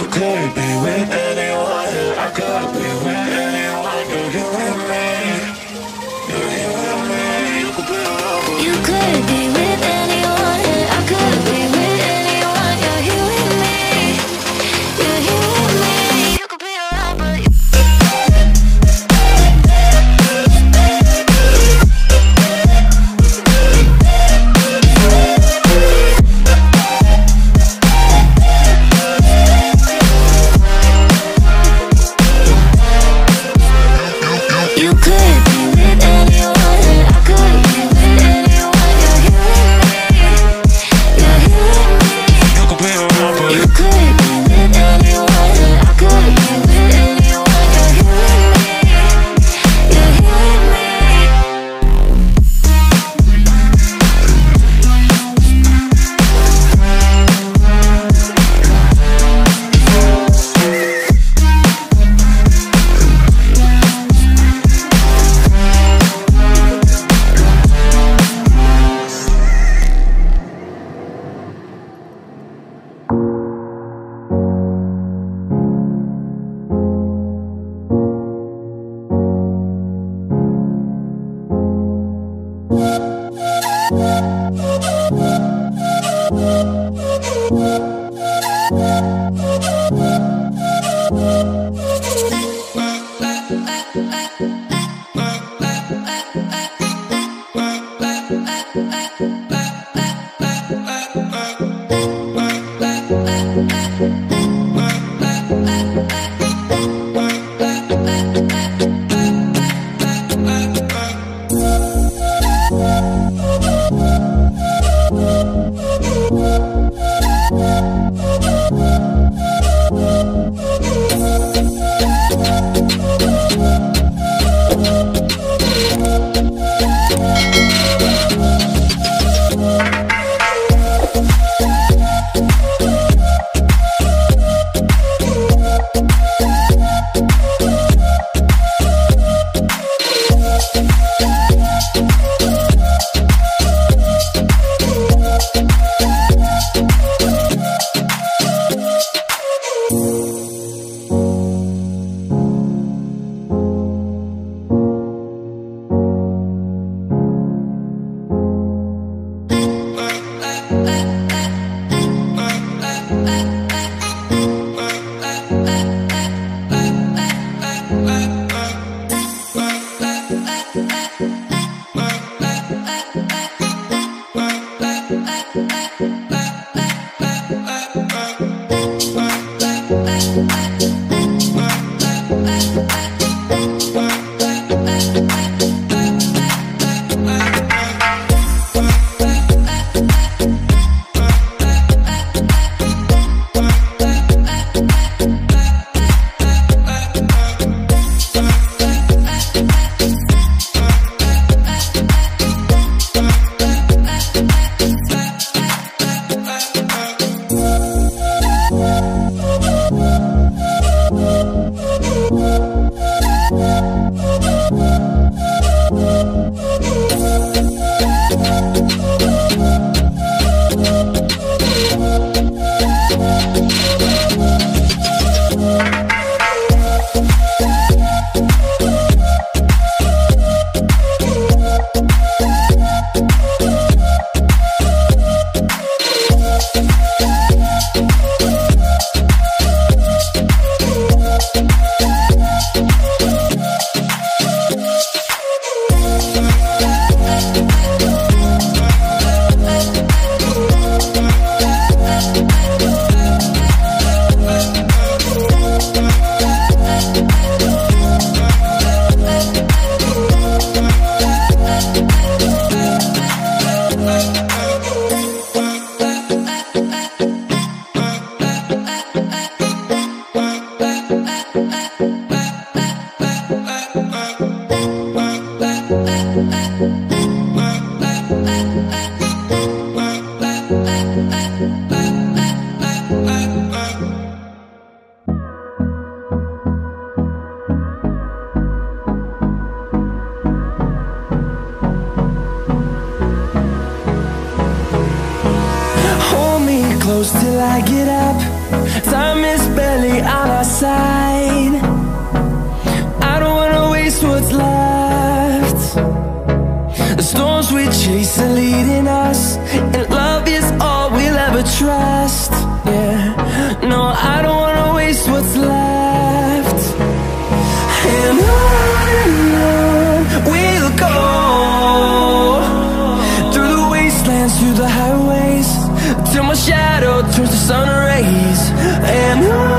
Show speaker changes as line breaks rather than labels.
could be with anyone, I could be with anyone. You're here with me, you're here with me. You could be around. You could be with anyone, I could be with anyone. You're here with me, you're here with me. You could be around, but you could be with anyone, I could be with anyone. You're here with me, you're here with me. You could be around, but you could be with anyone, I could be with anyone. You're here with me, you're here with me.
close till I get up. Time is barely I don't wanna waste what's left. And on we'll go, through the wastelands, through the highways, till my shadow turns to sun rays. And on